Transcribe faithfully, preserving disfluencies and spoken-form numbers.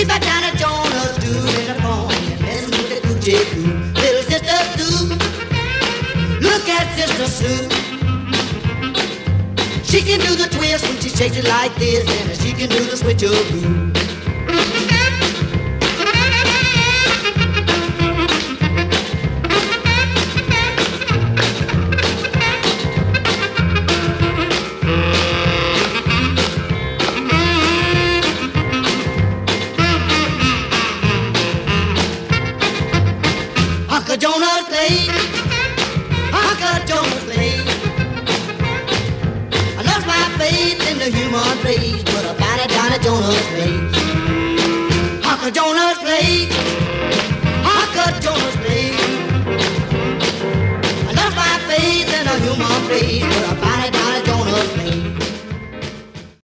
She's by Johnny Jonas doing the phone and messing with the coochie coo. Little sister Sue, look at Sister Sue. She can do the twist when she shakes it like this, and she can do the switcheroo. Uncle Jonas played, Uncle Jonas played. I lost my faith in the human race, but I found it down at Jonas place. Uncle Jonas played, Uncle Jonas played. I lost my faith in the human race,